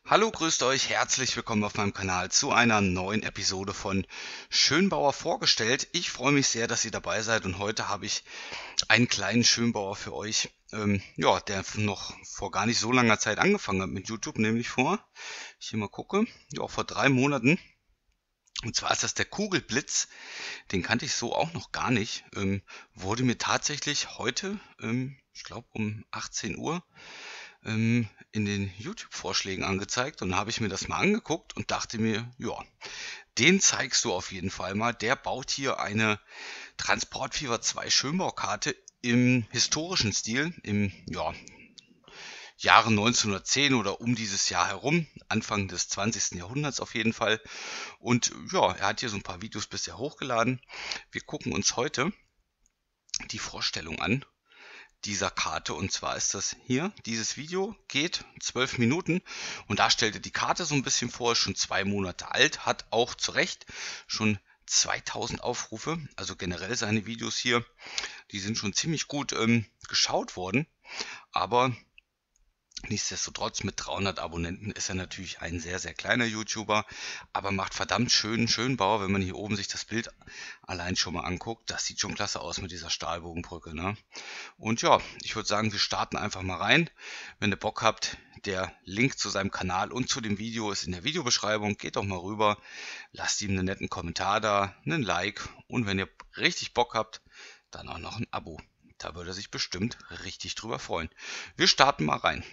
Hallo, grüßt euch, herzlich willkommen auf meinem Kanal zu einer neuen Episode von Schönbauer vorgestellt. Ich freue mich sehr, dass ihr dabei seid und heute habe ich einen kleinen Schönbauer für euch, ja, der noch vor gar nicht so langer Zeit angefangen hat mit YouTube, nämlich ich hier mal gucke, ja, vor 3 Monaten. Und zwar ist das der Kugelblitz, den kannte ich so auch noch gar nicht, wurde mir tatsächlich heute, ich glaube um 18 Uhr, in den YouTube-Vorschlägen angezeigt und dann habe ich mir das mal angeguckt und dachte mir, ja, den zeigst du auf jeden Fall mal. Der baut hier eine Transportfever 2 Schönbaukarte im historischen Stil, im ja, Jahre 1910 oder um dieses Jahr herum, Anfang des 20. Jahrhunderts auf jeden Fall. Und ja, er hat hier so ein paar Videos bisher hochgeladen. Wir gucken uns heute die Vorstellung an dieser Karte, und zwar ist das hier, dieses Video geht 12 Minuten und da stellt er die Karte so ein bisschen vor, ist schon 2 Monate alt, hat auch zu Recht schon 2000 Aufrufe, also generell seine Videos hier, die sind schon ziemlich gut geschaut worden, aber nichtsdestotrotz, mit 300 Abonnenten ist er natürlich ein sehr, sehr kleiner YouTuber, aber macht verdammt schönen Schönbau, wenn man hier oben sich das Bild allein schon mal anguckt. Das sieht schon klasse aus mit dieser Stahlbogenbrücke, ne? Und ja, ich würde sagen, wir starten einfach mal rein. Wenn ihr Bock habt, der Link zu seinem Kanal und zu dem Video ist in der Videobeschreibung. Geht doch mal rüber, lasst ihm einen netten Kommentar da, einen Like und wenn ihr richtig Bock habt, dann auch noch ein Abo. Da würde er sich bestimmt richtig drüber freuen. Wir starten mal rein.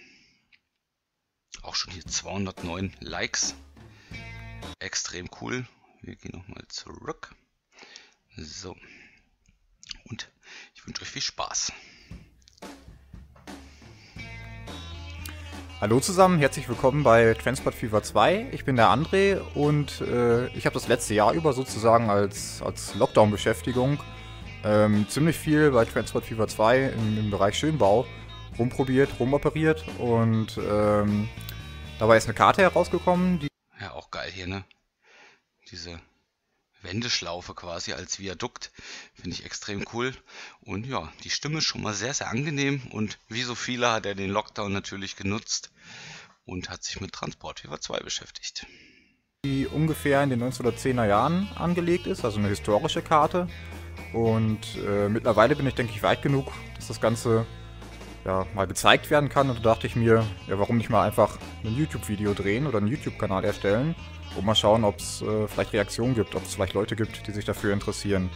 Auch schon hier 209 Likes. Extrem cool. Wir gehen nochmal zurück. So. Und ich wünsche euch viel Spaß. Hallo zusammen, herzlich willkommen bei Transport Fever 2. Ich bin der André und ich habe das letzte Jahr über sozusagen als Lockdown-Beschäftigung ziemlich viel bei Transport Fever 2 im Bereich Schönbau rumprobiert, rumoperiert und dabei ist eine Karte herausgekommen, die... Ja, auch geil hier, ne? Diese Wendeschlaufe quasi als Viadukt finde ich extrem cool. Und ja, die Stimme ist schon mal sehr, sehr angenehm. Und wie so viele hat er den Lockdown natürlich genutzt und hat sich mit Transportfever 2 beschäftigt. die ungefähr in den 1910er Jahren angelegt ist, also eine historische Karte. Und mittlerweile bin ich, denke ich, weit genug, dass das Ganze ja, mal gezeigt werden kann. Und da dachte ich mir, ja, warum nicht mal einfach ein YouTube-Video drehen oder einen YouTube-Kanal erstellen und mal schauen, ob es vielleicht Reaktionen gibt, ob es vielleicht Leute gibt, die sich dafür interessieren.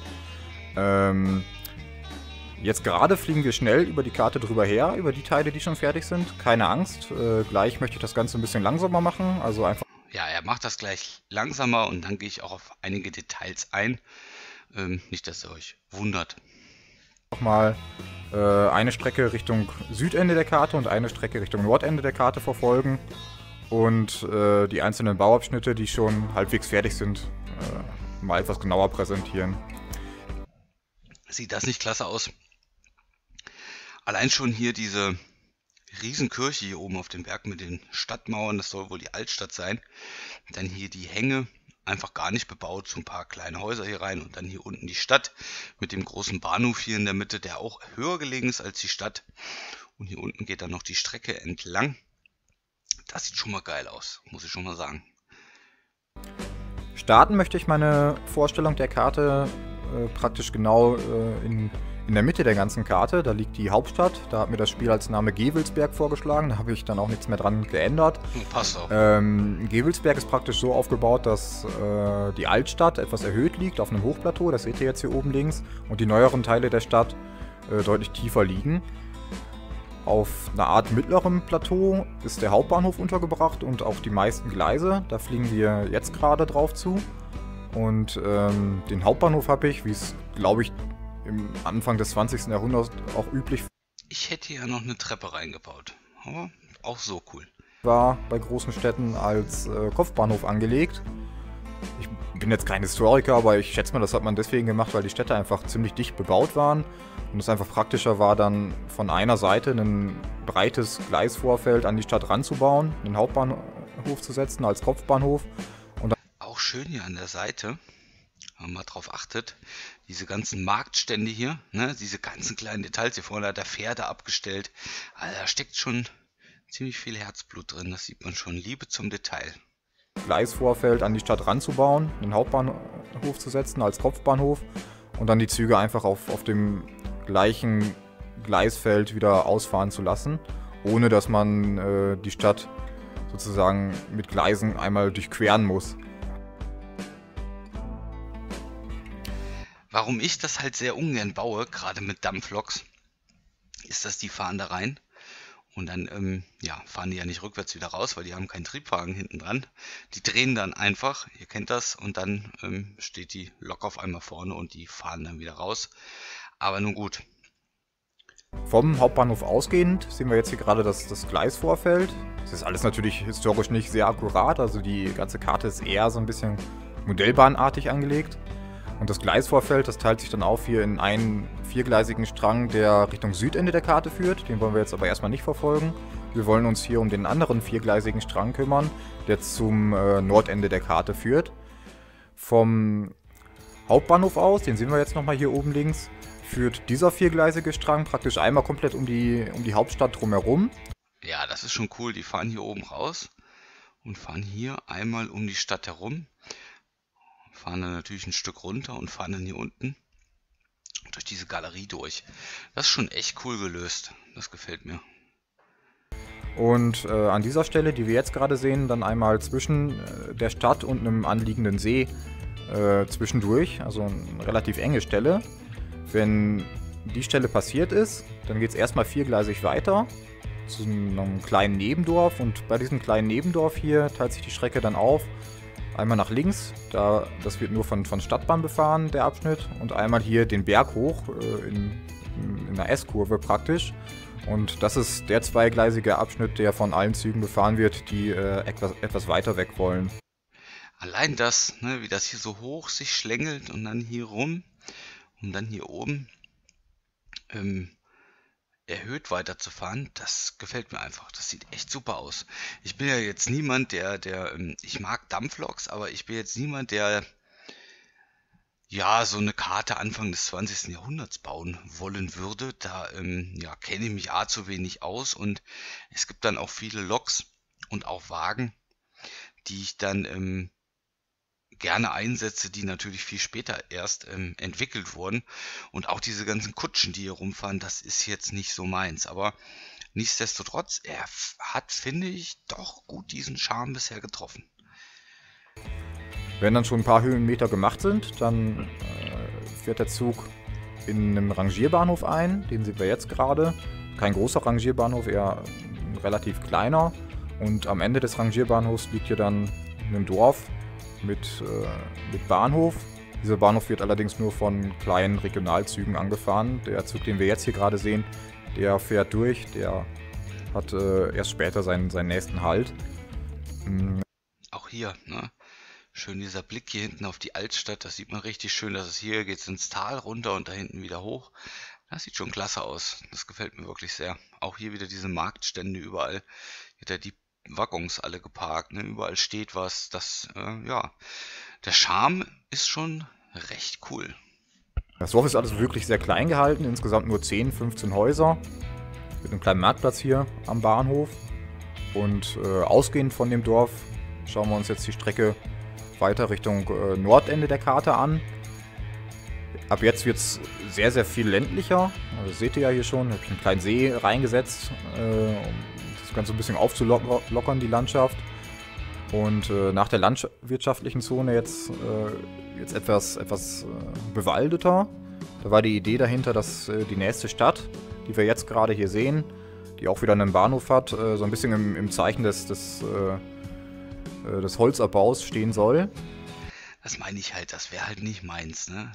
Jetzt gerade fliegen wir schnell über die Karte drüber her, über die Teile, die schon fertig sind. Keine Angst, gleich möchte ich das Ganze ein bisschen langsamer machen, also einfach... Ja, er macht das gleich langsamer und dann gehe ich auch auf einige Details ein. Nicht, dass ihr euch wundert. Mal eine Strecke Richtung Südende der Karte und eine Strecke Richtung Nordende der Karte verfolgen und die einzelnen Bauabschnitte, die schon halbwegs fertig sind, mal etwas genauer präsentieren. Sieht das nicht klasse aus? Allein schon hier diese Riesenkirche hier oben auf dem Berg mit den Stadtmauern, das soll wohl die Altstadt sein. Dann hier die Hänge, einfach gar nicht bebaut, so ein paar kleine Häuser hier rein und dann hier unten die Stadt mit dem großen Bahnhof hier in der Mitte, der auch höher gelegen ist als die Stadt. Und hier unten geht dann noch die Strecke entlang. Das sieht schon mal geil aus, muss ich schon mal sagen. Starten möchte ich meine Vorstellung der Karte praktisch genau in der Mitte der ganzen Karte. Da liegt die Hauptstadt. Da hat mir das Spiel als Name Gevelsberg vorgeschlagen. Da habe ich dann auch nichts mehr dran geändert. Passt auch. Gevelsberg ist praktisch so aufgebaut, dass die Altstadt etwas erhöht liegt auf einem Hochplateau. Das seht ihr jetzt hier oben links. Und die neueren Teile der Stadt deutlich tiefer liegen. Auf einer Art mittlerem Plateau ist der Hauptbahnhof untergebracht und auch die meisten Gleise. Da fliegen wir jetzt gerade drauf zu. Und den Hauptbahnhof habe ich, wie es, glaube ich, im Anfang des 20. Jahrhunderts auch üblich Ich hätte hier noch eine Treppe reingebaut, aber auch so cool. war bei großen Städten als Kopfbahnhof angelegt. Ich bin jetzt kein Historiker, aber ich schätze mal, das hat man deswegen gemacht, weil die Städte einfach ziemlich dicht bebaut waren und es einfach praktischer war, dann von einer Seite ein breites Gleisvorfeld an die Stadt ranzubauen, einen Hauptbahnhof zu setzen als Kopfbahnhof. Auch schön hier an der Seite, wenn man mal drauf achtet, diese ganzen Marktstände hier, ne, diese ganzen kleinen Details. Hier vorne hat er Pferde abgestellt. Also da steckt schon ziemlich viel Herzblut drin, das sieht man schon. Liebe zum Detail. Gleisvorfeld an die Stadt ranzubauen, den Hauptbahnhof zu setzen als Kopfbahnhof und dann die Züge einfach auf dem gleichen Gleisfeld wieder ausfahren zu lassen, ohne dass man die Stadt sozusagen mit Gleisen einmal durchqueren muss. Warum ich das halt sehr ungern baue, gerade mit Dampfloks, ist, dass die fahren da rein und dann fahren die ja nicht rückwärts wieder raus, weil die haben keinen Triebwagen hinten dran. Die drehen dann einfach, ihr kennt das, und dann steht die Lok auf einmal vorne und die fahren dann wieder raus. Aber nun gut. Vom Hauptbahnhof ausgehend sehen wir jetzt hier gerade das Gleisvorfeld. Das ist alles natürlich historisch nicht sehr akkurat, also die ganze Karte ist eher so ein bisschen modellbahnartig angelegt. Und das Gleisvorfeld, das teilt sich dann auf hier in einen viergleisigen Strang, der Richtung Südende der Karte führt. Den wollen wir jetzt aber erstmal nicht verfolgen. Wir wollen uns hier um den anderen viergleisigen Strang kümmern, der zum Nordende der Karte führt. Vom Hauptbahnhof aus, den sehen wir jetzt nochmal hier oben links, führt dieser viergleisige Strang praktisch einmal komplett um die Hauptstadt drumherum. Ja, das ist schon cool. Die fahren hier oben raus und fahren hier einmal um die Stadt herum. Fahren dann natürlich ein Stück runter und fahren dann hier unten durch diese Galerie durch. Das ist schon echt cool gelöst. Das gefällt mir. Und an dieser Stelle, die wir jetzt gerade sehen, dann einmal zwischen der Stadt und einem anliegenden See zwischendurch, also eine relativ enge Stelle. Wenn die Stelle passiert ist, dann geht es erstmal viergleisig weiter zu einem kleinen Nebendorf, und bei diesem kleinen Nebendorf hier teilt sich die Strecke dann auf. Einmal nach links, das wird nur von Stadtbahn befahren, der Abschnitt, und einmal hier den Berg hoch in einer S-Kurve praktisch. Und das ist der zweigleisige Abschnitt, der von allen Zügen befahren wird, die etwas weiter weg wollen. Allein das, ne, wie das hier so hoch sich schlängelt und dann hier rum und dann hier oben erhöht weiterzufahren, das gefällt mir einfach. Das sieht echt super aus. Ich bin ja jetzt niemand, ich mag Dampfloks, aber ich bin jetzt niemand, der ja so eine Karte Anfang des 20. Jahrhunderts bauen wollen würde. Da kenne ich mich zu wenig aus, und es gibt dann auch viele Loks und auch Wagen, die ich dann gerne einsetze, die natürlich viel später erst entwickelt wurden. Und auch diese ganzen Kutschen, die hier rumfahren, das ist jetzt nicht so meins. Aber nichtsdestotrotz, er hat, finde ich, doch gut diesen Charme bisher getroffen. Wenn dann schon ein paar Höhenmeter gemacht sind, dann fährt der Zug in einem Rangierbahnhof ein. Den sehen wir jetzt gerade. Kein großer Rangierbahnhof, eher ein relativ kleiner. Und am Ende des Rangierbahnhofs liegt hier dann ein Dorf mit Bahnhof. Dieser Bahnhof wird allerdings nur von kleinen Regionalzügen angefahren. Der Zug, den wir jetzt hier gerade sehen, der fährt durch. Der hat erst später seinen nächsten Halt. Auch hier, ne? Schön dieser Blick hier hinten auf die Altstadt. Das sieht man richtig schön, dass es hier geht ins Tal runter und da hinten wieder hoch. Das sieht schon klasse aus. Das gefällt mir wirklich sehr. Auch hier wieder diese Marktstände überall. Hier hat die Waggons alle geparkt, ne? Überall steht was. Der Charme ist schon recht cool. Das Dorf ist alles wirklich sehr klein gehalten, insgesamt nur 10, 15 Häuser. Mit einem kleinen Marktplatz hier am Bahnhof. Und ausgehend von dem Dorf schauen wir uns jetzt die Strecke weiter Richtung Nordende der Karte an. Ab jetzt wird es sehr, sehr viel ländlicher. Also das seht ihr ja hier schon. Da habe ich einen kleinen See reingesetzt, um das Ganze ein bisschen aufzulockern, die Landschaft. Und nach der landwirtschaftlichen Zone jetzt etwas bewaldeter. Da war die Idee dahinter, dass die nächste Stadt, die wir jetzt gerade hier sehen, die auch wieder einen Bahnhof hat, so ein bisschen im Zeichen des Holzabbaus stehen soll. Das meine ich halt, das wäre halt nicht meins, ne?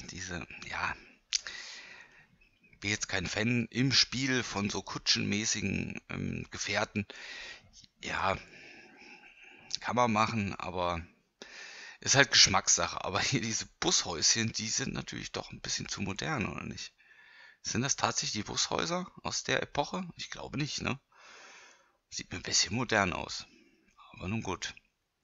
Bin jetzt kein Fan im Spiel von so kutschenmäßigen Gefährten. Ja, kann man machen, aber ist halt Geschmackssache. Aber hier diese Bushäuschen, die sind natürlich doch ein bisschen zu modern, oder nicht? Sind das tatsächlich die Bushäuser aus der Epoche? Ich glaube nicht, ne? Sieht mir ein bisschen modern aus. Aber nun gut.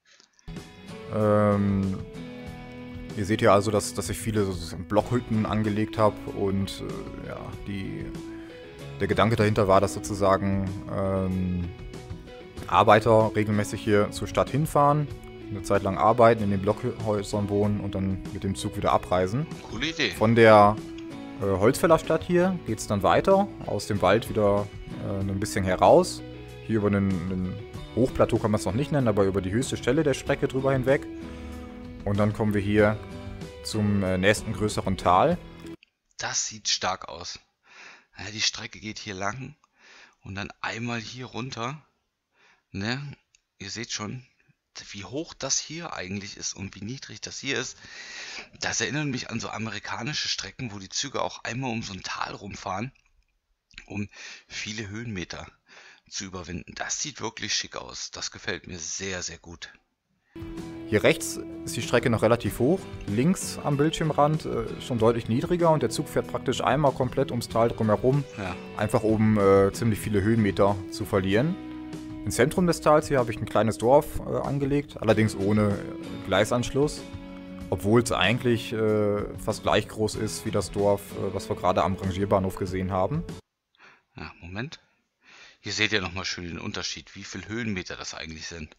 Ihr seht ja also, dass ich viele so Blockhütten angelegt habe und der Gedanke dahinter war, dass sozusagen Arbeiter regelmäßig hier zur Stadt hinfahren, eine Zeit lang arbeiten, in den Blockhäusern wohnen und dann mit dem Zug wieder abreisen. Coole Idee. Von der Holzfällerstadt hier geht es dann weiter, aus dem Wald wieder ein bisschen heraus. Hier über einen Hochplateau kann man es noch nicht nennen, aber über die höchste Stelle der Strecke drüber hinweg. Und dann kommen wir hier zum nächsten größeren Tal. Das sieht stark aus. Ja, die Strecke geht hier lang und dann einmal hier runter. Ne? Ihr seht schon, wie hoch das hier eigentlich ist und wie niedrig das hier ist. Das erinnert mich an so amerikanische Strecken, wo die Züge auch einmal um so ein Tal rumfahren, um viele Höhenmeter zu überwinden. Das sieht wirklich schick aus. Das gefällt mir sehr, sehr gut. Hier rechts ist die Strecke noch relativ hoch, links am Bildschirmrand schon deutlich niedriger und der Zug fährt praktisch einmal komplett ums Tal drumherum, Ja. einfach um ziemlich viele Höhenmeter zu verlieren. Im Zentrum des Tals hier habe ich ein kleines Dorf angelegt, allerdings ohne Gleisanschluss, obwohl es eigentlich fast gleich groß ist wie das Dorf, was wir gerade am Rangierbahnhof gesehen haben. Ja, Moment. Hier seht ihr nochmal schön den Unterschied, wie viel Höhenmeter das eigentlich sind.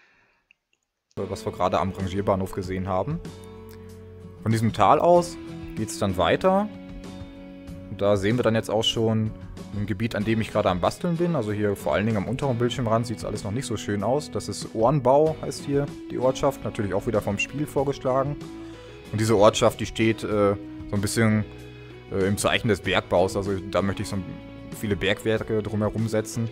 Was wir gerade am Rangierbahnhof gesehen haben. Von diesem Tal aus geht es dann weiter. Und da sehen wir dann jetzt auch schon ein Gebiet, an dem ich gerade am Basteln bin. Also hier vor allen Dingen am unteren Bildschirmrand sieht es alles noch nicht so schön aus. Das ist Ohrenbau, heißt hier die Ortschaft. Natürlich auch wieder vom Spiel vorgeschlagen. Und diese Ortschaft, die steht so ein bisschen im Zeichen des Bergbaus. Also da möchte ich so viele Bergwerke drumherum setzen.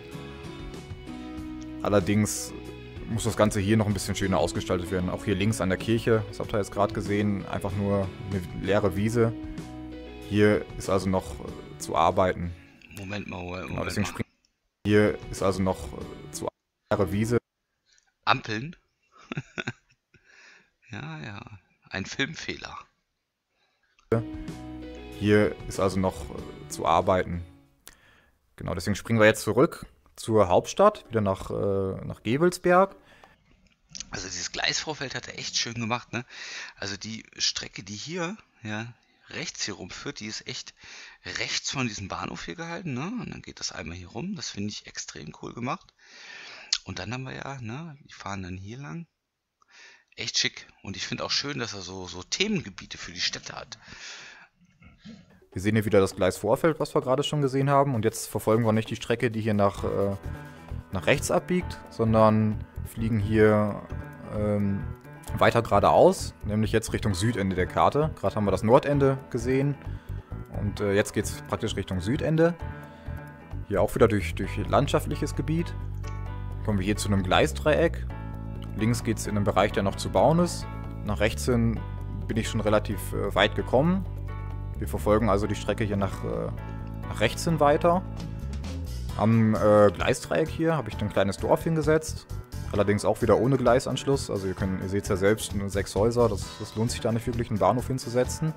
Allerdings muss das Ganze hier noch ein bisschen schöner ausgestaltet werden. Auch hier links an der Kirche, das habt ihr jetzt gerade gesehen, einfach nur eine leere Wiese. Hier ist also noch zu arbeiten. Moment mal. Genau, deswegen springen. Hier ist also noch zu leere Wiese. Ampeln? Ja. Ein Filmfehler. Hier ist also noch zu arbeiten. Genau, deswegen springen wir jetzt zurück zur Hauptstadt, wieder nach Gevelsberg. Also dieses Gleisvorfeld hat er echt schön gemacht, ne? Also die Strecke, die hier, ja, rechts hier rumführt, die ist echt rechts von diesem Bahnhof hier gehalten, ne? Und dann geht das einmal hier rum. Das finde ich extrem cool gemacht. Und dann haben wir ja, ne, die fahren dann hier lang. Echt schick. Und ich finde auch schön, dass er so Themengebiete für die Städte hat. Wir sehen hier wieder das Gleisvorfeld, was wir gerade schon gesehen haben. Und jetzt verfolgen wir nicht die Strecke, die hier nach rechts abbiegt, sondern fliegen hier weiter geradeaus, nämlich jetzt Richtung Südende der Karte. Gerade haben wir das Nordende gesehen und jetzt geht es praktisch Richtung Südende. Hier auch wieder durch landschaftliches Gebiet. Kommen wir hier zu einem Gleisdreieck. Links geht es in einen Bereich, der noch zu bauen ist. Nach rechts hin bin ich schon relativ weit gekommen. Wir verfolgen also die Strecke hier nach rechts hin weiter. Am Gleisdreieck hier habe ich ein kleines Dorf hingesetzt. Allerdings auch wieder ohne Gleisanschluss. Also ihr seht es ja selbst, nur 6 Häuser. Das lohnt sich da nicht wirklich, einen Bahnhof hinzusetzen.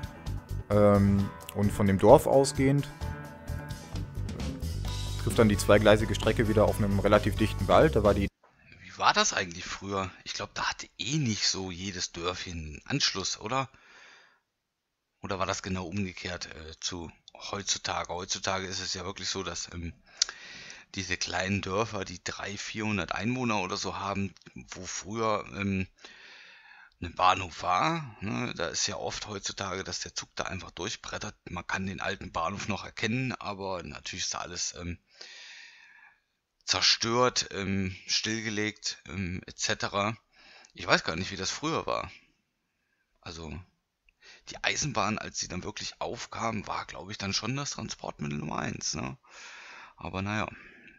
Und von dem Dorf ausgehend trifft dann die zweigleisige Strecke wieder auf einem relativ dichten Wald. Da war die. Wie war das eigentlich früher? Ich glaube, da hatte eh nicht so jedes Dörfchen einen Anschluss, oder? Oder war das genau umgekehrt zu heutzutage? Heutzutage ist es ja wirklich so, dass diese kleinen Dörfer, die 300, 400 Einwohner oder so haben, wo früher ein Bahnhof war, ne? Da ist ja oft heutzutage, dass der Zug da einfach durchbrettert. Man kann den alten Bahnhof noch erkennen, aber natürlich ist da alles zerstört, stillgelegt, etc. Ich weiß gar nicht, wie das früher war. Also die Eisenbahn, als sie dann wirklich aufkam, war, glaube ich, dann schon das Transportmittel Nummer 1. Ne? Aber naja,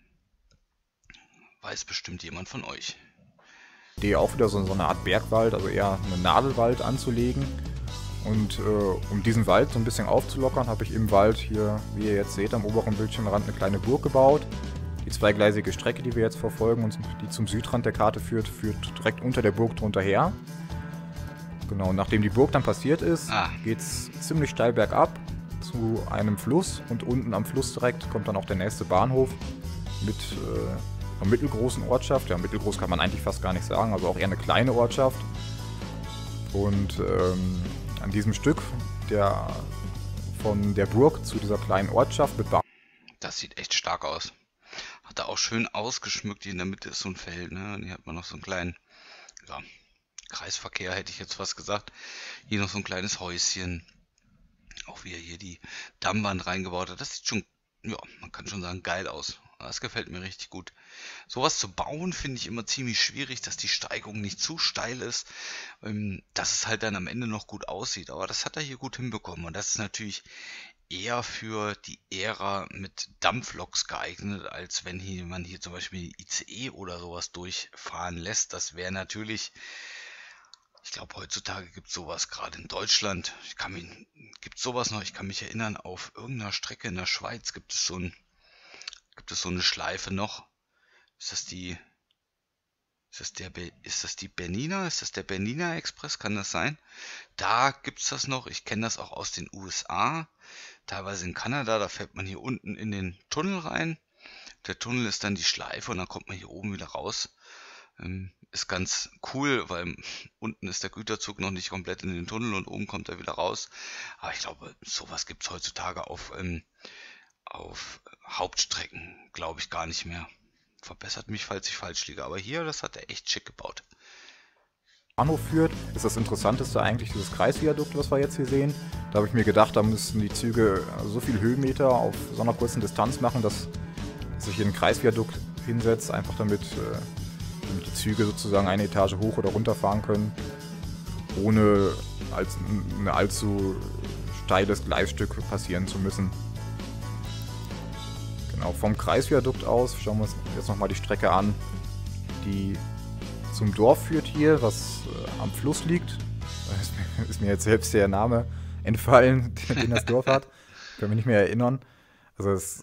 weiß bestimmt jemand von euch. Idee auch wieder so eine Art Bergwald, also eher einen Nadelwald anzulegen. Und um diesen Wald so ein bisschen aufzulockern, habe ich im Wald hier, wie ihr jetzt seht, am oberen Bildschirmrand eine kleine Burg gebaut. Die zweigleisige Strecke, die wir jetzt verfolgen und die zum Südrand der Karte führt direkt unter der Burg drunter her. Genau, nachdem die Burg dann passiert ist, geht es ziemlich steil bergab zu einem Fluss und unten am Fluss direkt kommt dann auch der nächste Bahnhof mit einer mittelgroßen Ortschaft. Ja, mittelgroß kann man eigentlich fast gar nicht sagen, also auch eher eine kleine Ortschaft. Und an diesem Stück von der Burg zu dieser kleinen Ortschaft mit Bahnhof. Das sieht echt stark aus. Hat er auch schön ausgeschmückt. Hier in der Mitte ist so ein Feld, ne? Und hier hat man noch so einen kleinen, ja, Kreisverkehr, hätte ich jetzt fast gesagt. Hier noch so ein kleines Häuschen. Auch wie er hier die Dammwand reingebaut hat. Das sieht schon, ja, man kann schon sagen, geil aus. Das gefällt mir richtig gut. Sowas zu bauen finde ich immer ziemlich schwierig, dass die Steigung nicht zu steil ist, dass es halt dann am Ende noch gut aussieht. Aber das hat er hier gut hinbekommen. Und das ist natürlich eher für die Ära mit Dampfloks geeignet, als wenn man hier zum Beispiel ICE oder sowas durchfahren lässt. Das wäre natürlich, ich glaube, heutzutage gibt es sowas gerade in Deutschland. Gibt es sowas noch? Ich kann mich erinnern, auf irgendeiner Strecke in der Schweiz gibt es so eine Schleife noch. Ist das die Bernina? Ist das der Bernina Express? Kann das sein? Da gibt es das noch. Ich kenne das auch aus den USA. Teilweise in Kanada. Da fährt man hier unten in den Tunnel rein. Der Tunnel ist dann die Schleife und dann kommt man hier oben wieder raus. Ist ganz cool, weil unten ist der Güterzug noch nicht komplett in den Tunnel und oben kommt er wieder raus. Aber ich glaube, sowas gibt es heutzutage auf Hauptstrecken, glaube ich, gar nicht mehr. Verbessert mich, falls ich falsch liege. Aber hier, das hat er echt schick gebaut. Bahnhof führt, ist das Interessanteste eigentlich dieses Kreisviadukt, was wir jetzt hier sehen. Da habe ich mir gedacht, da müssten die Züge so viel Höhenmeter auf so einer kurzen Distanz machen, dass sich hier ein Kreisviadukt hinsetzt, einfach damit die Züge sozusagen eine Etage hoch oder runter fahren können, ohne ein allzu steiles Gleisstück passieren zu müssen. Genau, vom Kreisviadukt aus schauen wir uns jetzt nochmal die Strecke an, die zum Dorf führt hier, was am Fluss liegt. Ist mir jetzt selbst der Name entfallen, den das Dorf hat. Ich kann mich nicht mehr erinnern. Also es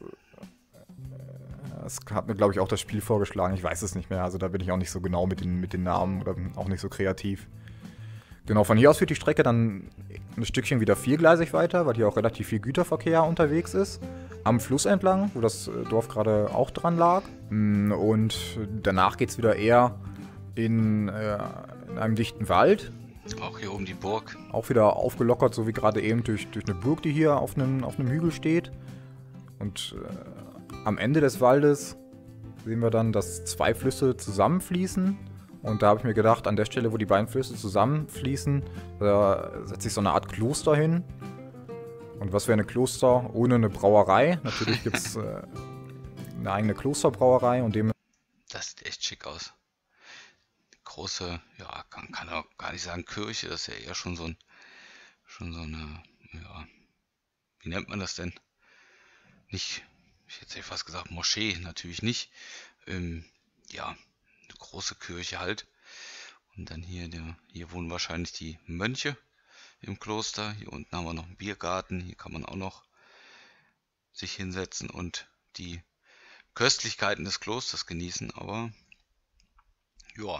hat mir, glaube ich, auch das Spiel vorgeschlagen. Ich weiß es nicht mehr. Also da bin ich auch nicht so genau mit den Namen oder auch nicht so kreativ. Genau, von hier aus führt die Strecke dann ein Stückchen wieder viergleisig weiter, weil hier auch relativ viel Güterverkehr unterwegs ist. Am Fluss entlang, wo das Dorf gerade auch dran lag. Und danach geht es wieder eher in einem dichten Wald. Auch hier oben die Burg. Auch wieder aufgelockert, so wie gerade eben durch eine Burg, die hier auf einem Hügel steht. Und am Ende des Waldes sehen wir dann, dass zwei Flüsse zusammenfließen. Und da habe ich mir gedacht, an der Stelle, wo die beiden Flüsse zusammenfließen, da setzt sich so eine Art Kloster hin. Und was wäre ein Kloster ohne eine Brauerei? Natürlich gibt es eine eigene Klosterbrauerei und dem. Das sieht echt schick aus. Große, ja, kann auch gar nicht sagen Kirche, das ist ja eher schon so eine, ja, wie nennt man das denn? Nicht, ich hätte fast gesagt Moschee, natürlich nicht. Ja, eine große Kirche halt. Und dann hier wohnen wahrscheinlich die Mönche im Kloster. Hier unten haben wir noch einen Biergarten. Hier kann man auch noch sich hinsetzen und die Köstlichkeiten des Klosters genießen. Aber ja,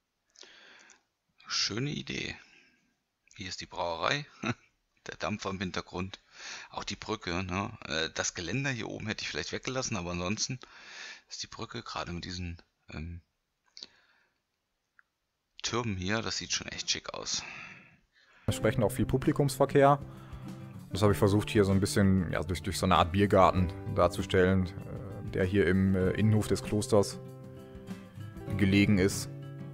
schöne Idee. Hier ist die Brauerei. Der Dampfer im Hintergrund. Auch die Brücke. Ne? Das Geländer hier oben hätte ich vielleicht weggelassen, aber ansonsten ist die Brücke gerade mit diesen Türmen hier, das sieht schon echt schick aus. Entsprechend auch viel Publikumsverkehr. Das habe ich versucht hier so ein bisschen ja, durch so eine Art Biergarten darzustellen, der hier im Innenhof des Klosters gelegen ist.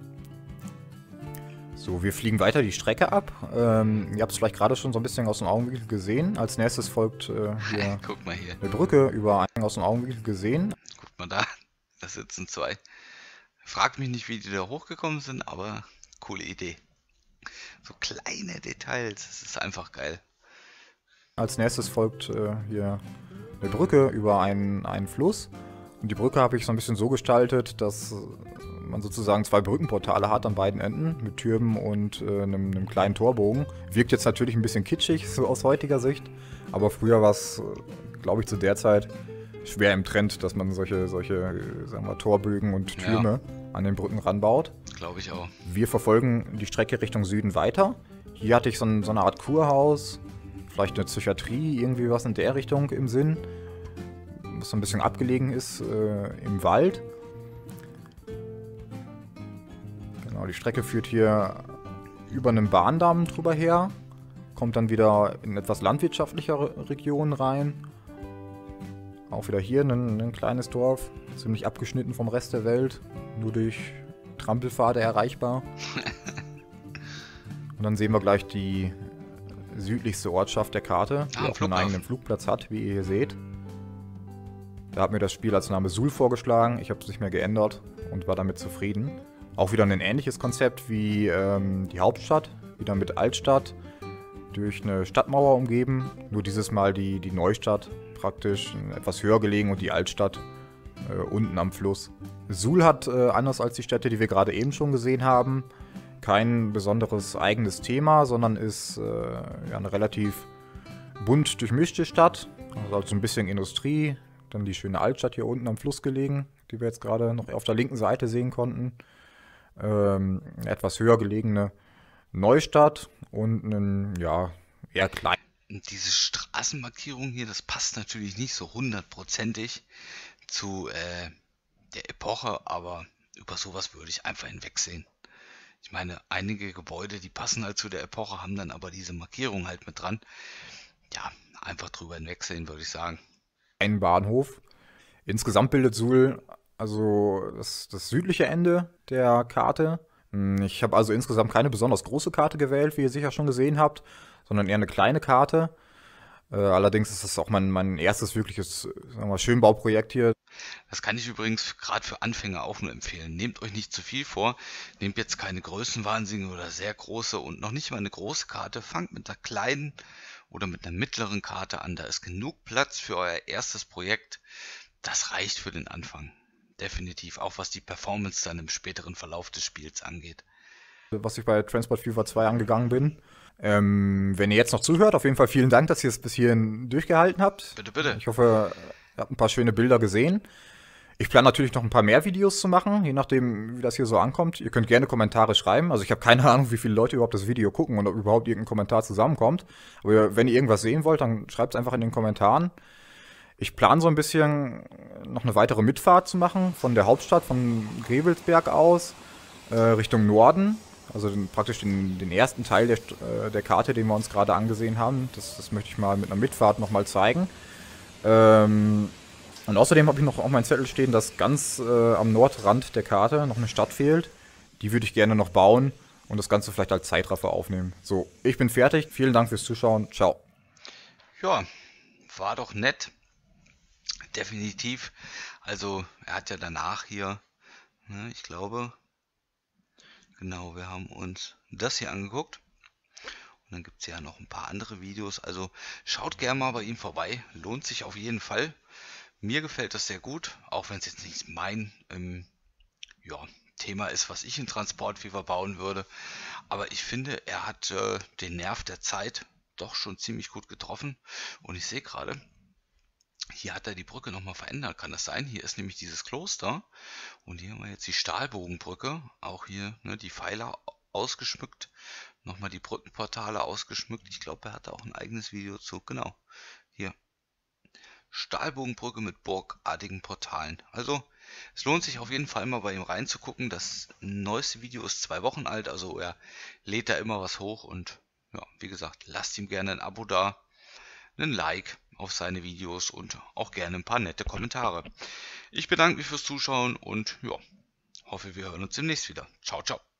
So, wir fliegen weiter die Strecke ab. Ihr habt es vielleicht gerade schon so ein bisschen aus dem Augenwinkel gesehen. Als nächstes folgt hier, Guck mal hier. eine Brücke über einen aus dem Augenwinkel gesehen. Guckt mal da sitzen zwei. Fragt mich nicht, wie die da hochgekommen sind, aber coole Idee. So kleine Details, das ist einfach geil. Als nächstes folgt hier eine Brücke über einen Fluss. Und die Brücke habe ich so ein bisschen so gestaltet, dass man sozusagen zwei Brückenportale hat an beiden Enden mit Türmen und einem kleinen Torbogen. Wirkt jetzt natürlich ein bisschen kitschig, so aus heutiger Sicht. Aber früher war es, glaube ich, zu der Zeit schwer im Trend, dass man solche sagen wir, Torbögen und Türme an den Brücken ranbaut. Glaube ich auch. Wir verfolgen die Strecke Richtung Süden weiter. Hier hatte ich so eine Art Kurhaus, vielleicht eine Psychiatrie, irgendwie was in der Richtung im Sinn, was so ein bisschen abgelegen ist im Wald. Genau, die Strecke führt hier über einen Bahndamm drüber her, kommt dann wieder in etwas landwirtschaftlichere Regionen rein. Auch wieder hier ein kleines Dorf, ziemlich abgeschnitten vom Rest der Welt, nur durch Trampelpfade erreichbar. Und dann sehen wir gleich die südlichste Ortschaft der Karte, die auch einen eigenen Flugplatz hat, wie ihr hier seht. Da hat mir das Spiel als Name Suhl vorgeschlagen, ich habe es nicht mehr geändert und war damit zufrieden. Auch wieder ein ähnliches Konzept wie die Hauptstadt, wieder mit Altstadt, durch eine Stadtmauer umgeben. Nur dieses Mal die Neustadt praktisch etwas höher gelegen und die Altstadt unten am Fluss. Suhl hat, anders als die Städte, die wir gerade eben schon gesehen haben, kein besonderes eigenes Thema, sondern ist eine relativ bunt durchmischte Stadt. Also ein bisschen Industrie, dann die schöne Altstadt hier unten am Fluss gelegen, die wir jetzt gerade noch auf der linken Seite sehen konnten. Eine etwas höher gelegene Neustadt und ein, eher klein. Diese Straßenmarkierung hier, das passt natürlich nicht so hundertprozentig zu der Epoche, aber über sowas würde ich einfach hinwegsehen. Ich meine, einige Gebäude, die passen halt zu der Epoche, haben dann aber diese Markierung halt mit dran. Ja, einfach drüber hinwegsehen, würde ich sagen. Ein Bahnhof. Insgesamt bildet Suhl also das südliche Ende der Karte. Ich habe also insgesamt keine besonders große Karte gewählt, wie ihr sicher schon gesehen habt, sondern eher eine kleine Karte. Allerdings ist das auch mein erstes wirkliches, sagen wir, Schönbauprojekt hier. Das kann ich übrigens gerade für Anfänger auch nur empfehlen. Nehmt euch nicht zu viel vor, nehmt jetzt keine Größenwahnsinnige oder sehr große und noch nicht mal eine große Karte. Fangt mit einer kleinen oder mit einer mittleren Karte an. Da ist genug Platz für euer erstes Projekt. Das reicht für den Anfang. Definitiv, auch was die Performance dann im späteren Verlauf des Spiels angeht. Was ich bei Transport Fever 2 angegangen bin. Wenn ihr jetzt noch zuhört, auf jeden Fall vielen Dank, dass ihr es bis hierhin durchgehalten habt. Bitte, bitte. Ich hoffe, ihr habt ein paar schöne Bilder gesehen. Ich plane natürlich noch ein paar mehr Videos zu machen, je nachdem, wie das hier so ankommt. Ihr könnt gerne Kommentare schreiben. Also ich habe keine Ahnung, wie viele Leute überhaupt das Video gucken und ob überhaupt irgendein Kommentar zusammenkommt. Aber wenn ihr irgendwas sehen wollt, dann schreibt es einfach in den Kommentaren. Ich plane so ein bisschen noch eine weitere Mitfahrt zu machen von der Hauptstadt, von Grevelsberg aus, Richtung Norden. Also praktisch den ersten Teil der Karte, den wir uns gerade angesehen haben. Das möchte ich mal mit einer Mitfahrt nochmal zeigen. Und außerdem habe ich noch auf meinem Zettel stehen, dass ganz am Nordrand der Karte noch eine Stadt fehlt. Die würde ich gerne noch bauen und das Ganze vielleicht als Zeitraffer aufnehmen. So, ich bin fertig. Vielen Dank fürs Zuschauen. Ciao. Ja, war doch nett. Definitiv. Also er hat ja danach hier, ne, ich glaube, genau, wir haben uns das hier angeguckt. Und dann gibt es ja noch ein paar andere Videos. Also schaut gerne mal bei ihm vorbei. Lohnt sich auf jeden Fall. Mir gefällt das sehr gut, auch wenn es jetzt nicht mein Thema ist, was ich in Transport Fever bauen würde. Aber ich finde, er hat den Nerv der Zeit doch schon ziemlich gut getroffen. Und ich sehe gerade, hier hat er die Brücke nochmal verändert. Kann das sein? Hier ist nämlich dieses Kloster. Und hier haben wir jetzt die Stahlbogenbrücke. Auch hier, ne, die Pfeiler ausgeschmückt. Nochmal die Brückenportale ausgeschmückt. Ich glaube, er hatte auch ein eigenes Video zu. Genau. Hier. Stahlbogenbrücke mit burgartigen Portalen. Also, es lohnt sich auf jeden Fall mal bei ihm reinzugucken. Das neueste Video ist 2 Wochen alt. Also, er lädt da immer was hoch. Und ja, wie gesagt, lasst ihm gerne ein Abo da. Einen Like auf seine Videos und auch gerne ein paar nette Kommentare. Ich bedanke mich fürs Zuschauen und ja, hoffe, wir hören uns demnächst wieder. Ciao, ciao.